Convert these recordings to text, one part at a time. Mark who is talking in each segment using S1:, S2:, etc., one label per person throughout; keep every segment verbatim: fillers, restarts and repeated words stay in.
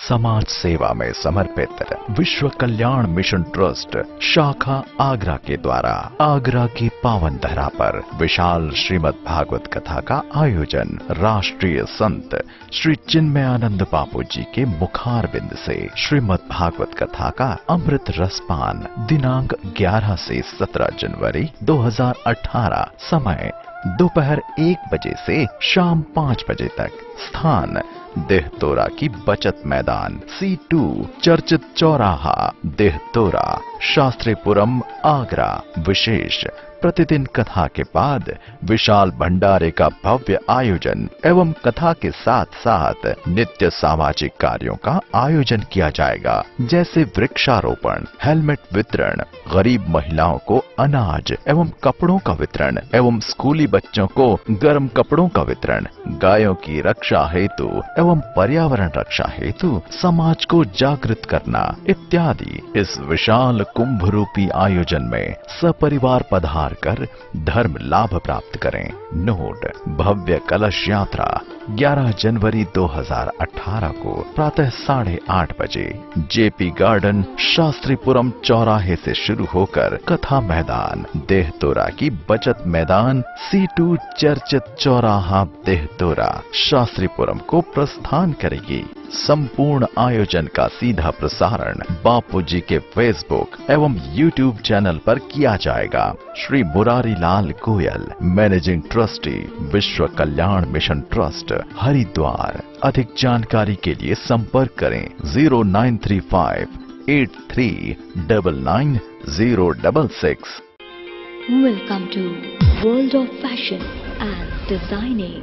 S1: समाज सेवा में समर्पित विश्व कल्याण मिशन ट्रस्ट शाखा आगरा के द्वारा आगरा की पावन धरा पर विशाल श्रीमद् भागवत कथा का आयोजन राष्ट्रीय संत श्री चिन्मयानंद बापू जी के मुखार बिंद से श्रीमद् भागवत कथा का अमृत रसपान दिनांक ग्यारह से सत्रह जनवरी दो हजार अठारह। समय दोपहर एक बजे से शाम पाँच बजे तक। स्थान देहतोरा की बचत मैदान सी टू चर्चित चौराहा देहतोरा शास्त्रीपुरम आगरा। विशेष प्रतिदिन कथा के बाद विशाल भंडारे का भव्य आयोजन एवं कथा के साथ साथ नित्य सामाजिक कार्यों का आयोजन किया जाएगा, जैसे वृक्षारोपण, हेलमेट वितरण, गरीब महिलाओं को अनाज एवं कपड़ों का वितरण एवं स्कूली बच्चों को गर्म कपड़ों का वितरण, गायों की रक्षा हेतु एवं पर्यावरण रक्षा हेतु समाज को जागृत करना इत्यादि। इस विशाल कुंभ रूपी आयोजन में सपरिवार पधार कर धर्म लाभ प्राप्त करें। नोट: भव्य कलश यात्रा ग्यारह जनवरी दो हजार अठारह को प्रातः साढ़े आठ बजे जेपी गार्डन शास्त्रीपुरम चौराहे से शुरू होकर कथा मैदान देहतोरा की बचत मैदान सी टू चर्चित चौराहा देहतोरा शास्त्रीपुरम को प्रस्थान करेगी। संपूर्ण आयोजन का सीधा प्रसारण बापू जी के फेसबुक एवं यूट्यूब चैनल पर किया जाएगा। Shri Murari Lal Goyal, managing trustee, Vishwa Kalyan mission trust, Haridwar. अधिक जानकारी के लिए संपर्क करें zero nine three five eight three double nine zero double six.
S2: Welcome to World of Fashion and Designing.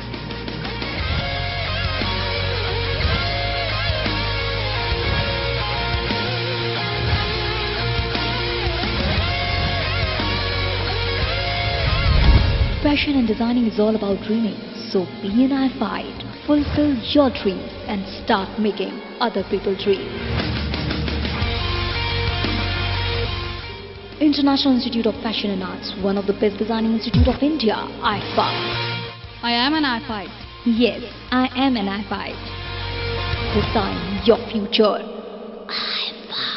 S2: Fashion and designing is all about dreaming, so be an I fight, fulfill your dreams and start making other people dream. International Institute of Fashion and Arts, one of the best designing institute of India, I F A.
S3: I am an I F I.
S2: Yes, I am an I F I. Design your future. I F A.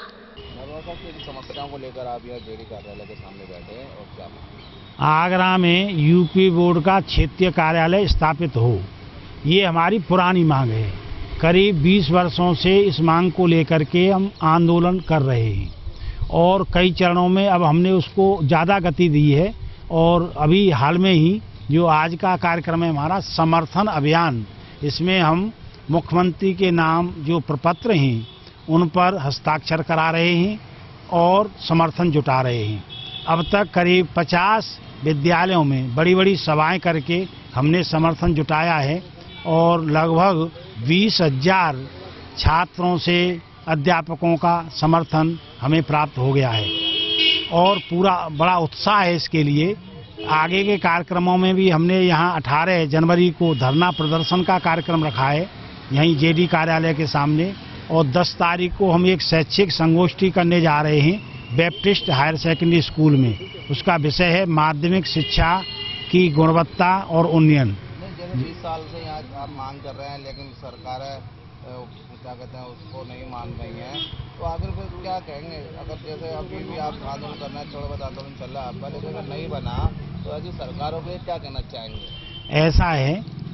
S4: समस्याओं को लेकर आप यह JD कार्यालय के सामने बैठे हैं और क्या?
S5: आगरा में यूपी बोर्ड का क्षेत्रीय कार्यालय स्थापित हो, ये हमारी पुरानी मांग है। करीब बीस वर्षों से इस मांग को लेकर के हम आंदोलन कर रहे हैं और कई चरणों में अब हमने उसको ज़्यादा गति दी है। और अभी हाल में ही जो आज का कार्यक्रम है हमारा समर्थन अभियान, इसमें हम मुख्यमंत्री के नाम जो प्रपत्र हैं उन पर हस्ताक्षर करा रहे हैं और समर्थन जुटा रहे हैं। अब तक करीब पचास विद्यालयों में बड़ी बड़ी सभाएं करके हमने समर्थन जुटाया है और लगभग बीस हजार छात्रों से अध्यापकों का समर्थन हमें प्राप्त हो गया है और पूरा बड़ा उत्साह है इसके लिए। आगे के कार्यक्रमों में भी हमने यहाँ अठारह जनवरी को धरना प्रदर्शन का कार्यक्रम रखा है यहीं जेडी कार्यालय के सामने, और दस तारीख को हम एक शैक्षिक संगोष्ठी करने जा रहे हैं बैप्टिस्ट हायर सेकेंडरी स्कूल में। उसका विषय है माध्यमिक शिक्षा की गुणवत्ता और उन्नयन।
S4: बीस साल से यहाँ आप मांग कर रहे हैं लेकिन सरकार क्या कहते हैं उसको नहीं मान रही है, तो आखिर को क्या कहेंगे? अगर जैसे अभी भी आप आंदोलन करना है, छोड़ो बता आंदोलन चल रहा है आपका, लेकिन अगर नहीं बना तो ऐसी सरकारों को क्या कहना चाहेंगे?
S5: ऐसा है,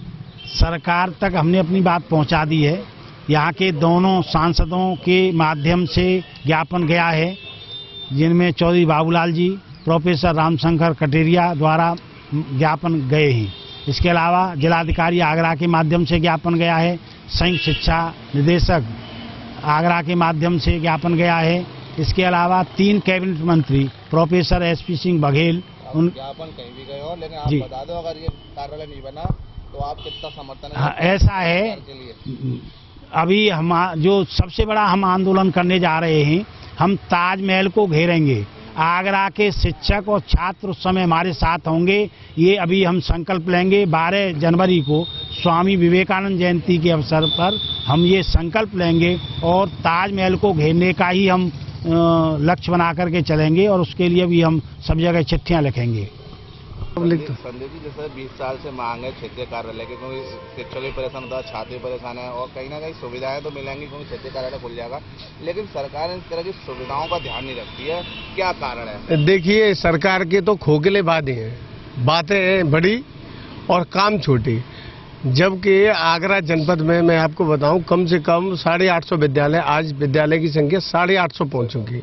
S5: सरकार तक हमने अपनी बात पहुँचा दी है। यहाँ के दोनों सांसदों के माध्यम से ज्ञापन गया है, जिनमें चौधरी बाबूलाल जी, प्रोफेसर रामशंकर कटेरिया द्वारा ज्ञापन गए हैं। इसके अलावा जिलाधिकारी आगरा के माध्यम से ज्ञापन गया है, संयुक्त शिक्षा निदेशक आगरा के माध्यम से ज्ञापन गया है। इसके अलावा तीन कैबिनेट मंत्री professor S P Singh Baghel, उन
S4: ज्ञापन कहीं भी गए हो, लेकिन आप बता दो अगर ये कार्यालय नहीं बना तो आप कितना समर्थन है?
S5: ऐसा है, अभी हम जो सबसे बड़ा हम आंदोलन करने जा रहे हैं, हम ताजमहल को घेरेंगे। आगरा के शिक्षक और छात्र उस समय हमारे साथ होंगे, ये अभी हम संकल्प लेंगे। बारह जनवरी को स्वामी विवेकानंद जयंती के अवसर पर हम ये संकल्प लेंगे और ताजमहल को घेरने का ही हम लक्ष्य बना करके चलेंगे और उसके लिए भी हम सब जगह चिट्ठियां लिखेंगे।
S4: संदीप जी, जैसे बीस साल से मांग है क्षेत्रीय कार्यालय की, क्योंकि शिक्षक भी परेशान होता है, छात्र भी परेशान है, और कहीं ना कहीं सुविधाएं तो मिलेंगी क्योंकि क्षेत्रीय कार्यालय खुल जाएगा, लेकिन सरकार इस तरह की सुविधाओं का ध्यान नहीं रखती है, क्या कारण है?
S6: देखिए, सरकार के तो खोखले वादे हैं, बातें बड़ी और काम छोटी। जबकि आगरा जनपद में मैं आपको बताऊं, कम से कम साढ़े आठ सौ विद्यालय, आज विद्यालय की संख्या साढ़े आठ सौ पहुँच चुकी,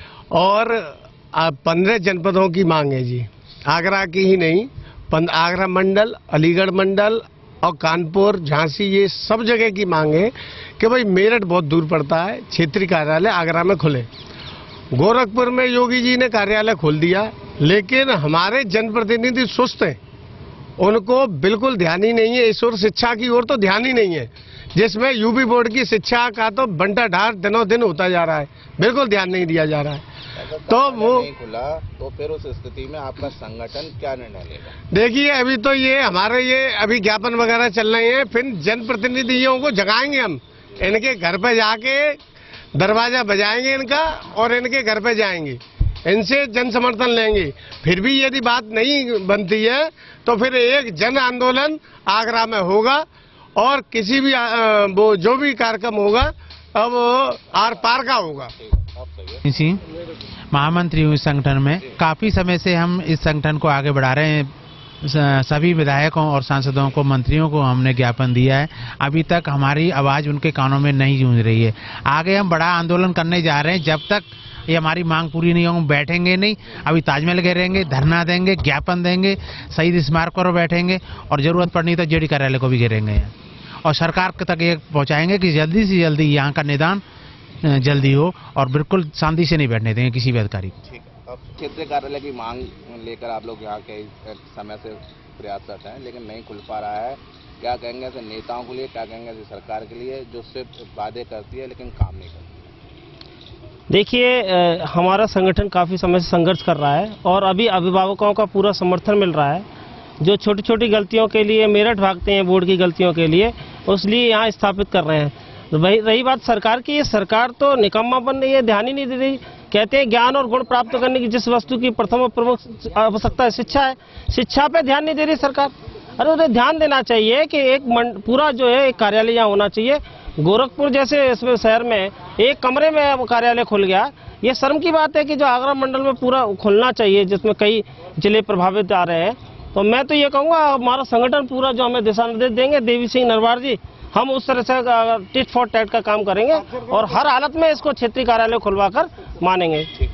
S6: और पंद्रह जनपदों की मांग है जी, आगरा की ही नहीं, आगरा मंडल, अलीगढ़ मंडल और कानपुर, झांसी, ये सब जगह की मांग है कि भाई मेरठ बहुत दूर पड़ता है, क्षेत्रीय कार्यालय आगरा में खुले। गोरखपुर में योगी जी ने कार्यालय खोल दिया, लेकिन हमारे जनप्रतिनिधि सुस्त हैं, उनको बिल्कुल ध्यान ही नहीं है इस ओर, शिक्षा की ओर तो ध्यान ही नहीं है, जिसमें यूपी बोर्ड की शिक्षा का तो बंटा ढार दिनों दिन होता जा रहा है, बिल्कुल ध्यान नहीं दिया जा रहा है। तो वो
S4: नहीं खुला तो फिर उस स्थिति में आपका संगठन क्या निर्णय लेगा?
S6: देखिए, अभी तो ये हमारे ये अभी ज्ञापन वगैरह चल रहे हैं, फिर जनप्रतिनिधियों को जगाएंगे हम, इनके घर पे जाके दरवाजा बजाएंगे इनका, और इनके घर पे जाएंगे, इनसे जन समर्थन लेंगे। फिर भी यदि बात नहीं बनती है तो फिर एक जन आंदोलन आगरा में होगा, और किसी भी वो जो भी कार्यक्रम होगा अब आर पार का होगा।
S7: इसी महामंत्री हूँ इस संगठन में, काफी समय से हम इस संगठन को आगे बढ़ा रहे हैं। सभी विधायकों और सांसदों को, मंत्रियों को हमने ज्ञापन दिया है, अभी तक हमारी आवाज उनके कानों में नहीं गूंज रही है। आगे हम बड़ा आंदोलन करने जा रहे हैं, जब तक ये हमारी मांग पूरी नहीं होगी बैठेंगे नहीं। अभी ताजमहल घेरेंगे, धरना देंगे, ज्ञापन देंगे, शहीद स्मारक पर बैठेंगे, और जरूरत पड़नी तो जेडी कार्यालय को भी घेरेंगे, और सरकार तक ये पहुंचाएंगे कि जल्दी से जल्दी यहाँ का निदान जल्दी हो, और बिल्कुल शांति से नहीं बैठने देंगे किसी भी अधिकारी को।
S4: ठीक है, अब क्षेत्रीय कार्यालय की मांग लेकर आप लोग यहाँ के समय से प्रयासरत हैं, लेकिन नहीं खुल पा रहा है, क्या कहेंगे ऐसे नेताओं के लिए, क्या कहेंगे ऐसे सरकार के लिए जो सिर्फ वादे करती है लेकिन काम नहीं करती?
S8: देखिए, हमारा संगठन काफ़ी समय से संघर्ष कर रहा है, और अभी अभिभावकों का पूरा समर्थन मिल रहा है, जो छोटी छोटी गलतियों के लिए मेरठ भागते हैं, बोर्ड की गलतियों के लिए, उसलिए यहाँ स्थापित कर रहे हैं। वही रही बात सरकार की, ये सरकार तो निकम्मापन ये ध्यान ही नहीं दे रही। कहते हैं ज्ञान और गुण प्राप्त करने की जिस वस्तु की प्रथम और प्रमुख आवश्यकता है शिक्षा है, शिक्षा पे ध्यान नहीं दे रही सरकार। अरे उन्हें ध्यान देना चाहिए कि एक पूरा जो है एक कार्यालय यहाँ होना चाहिए। गोरखपुर जैसे इसमें शहर में एक कमरे में कार्यालय खुल गया, ये शर्म की बात है कि जो आगरा मंडल में पूरा खुलना चाहिए, जिसमें कई जिले प्रभावित आ रहे हैं। तो मैं तो ये कहूँगा, हमारा संगठन पूरा जो हमें दिशा निर्देश देंगे, देवी सिंह नरवार जी, हम उस तरह से टिट फॉर टैट का काम करेंगे, और हर हालत में इसको क्षेत्रीय कार्यालय खुलवा कर मानेंगे।